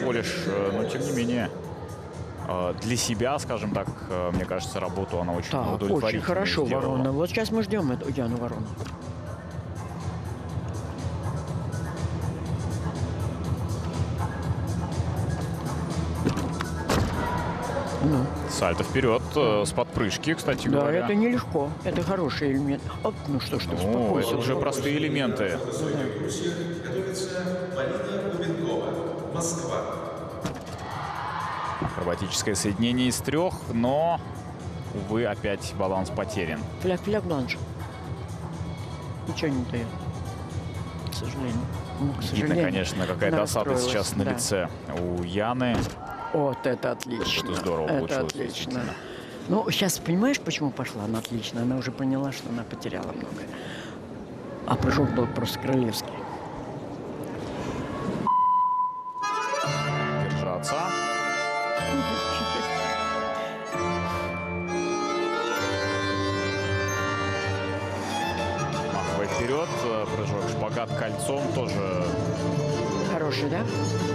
всего лишь, но тем не менее, для себя, скажем так, мне кажется, работу она очень Так, удовлетворительно очень хорошо, сделала. Ворона. Вот сейчас мы ждем эту Яну Ворону. Ну. Сальто вперед с подпрыжки, кстати Да, говоря. это нелегко. Это хороший элемент. Оп, ну что ж ты, Ну, успокойся. это уже простые элементы. Акробатическое соединение из 3, но, увы, опять баланс потерян. Фляг бланш. Ничего не дает. К сожалению. Ну, к Видно, сожалению, конечно, какая досада расстроилась, сейчас на да. лице у Яны. Вот это отлично. Это здорово Это получилось, отлично. действительно. Ну, сейчас понимаешь, почему пошла она отлично? Она уже поняла, что она потеряла много. А прыжок был просто королевский. Держаться. Маховый вперед, прыжок шпагат кольцом тоже. Хороший, да?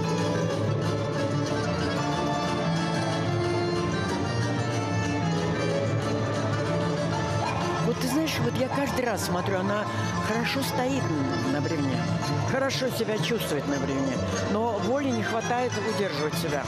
Вот ты знаешь, вот я каждый раз смотрю, она хорошо стоит на бревне, хорошо себя чувствует на бревне, но воли не хватает удерживать себя.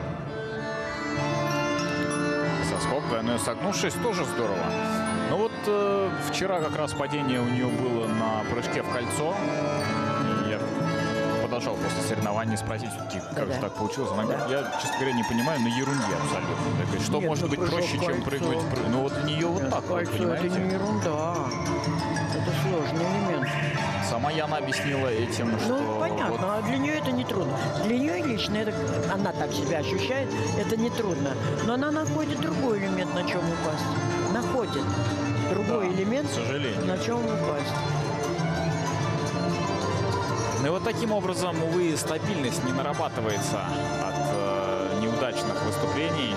Соскок, двойной согнувшись, тоже здорово. Но вот вчера как раз падение у нее было на прыжке в кольцо. И я подошел после соревнований спросить все-таки, как же так получилось. Она говорит, я, честно говоря, не понимаю, на ерунде абсолютно. Так говорит, что Нет, может ну, быть прыжок проще, чем кольцо. прыгнуть? Ну вот у нее вот так вот, Кольцо — это понимаете? не ерунда, это сложный элемент. Сама Яна объяснила этим, что... Ну, понятно, вот а для нее это не трудно. Для нее лично, это, она так себя ощущает, это не трудно. Но она находит другой элемент, на чем упасть. Находит другой Да, элемент, к сожалению. на чем упасть. Ну и вот таким образом, увы, стабильность не нарабатывается от неудачных выступлений.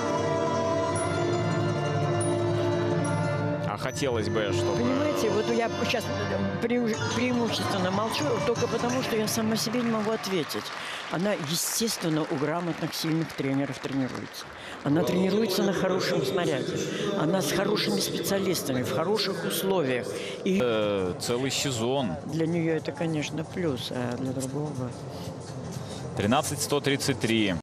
А хотелось бы, чтобы... Понимаете, вот я сейчас преимущественно молчу, только потому, что я сама себе не могу ответить. Она, естественно, у грамотных, сильных тренеров тренируется. Она тренируется на хорошем снаряде. Она с хорошими специалистами, в хороших условиях. И целый сезон. для нее это, конечно, плюс, а для другого... 13-133.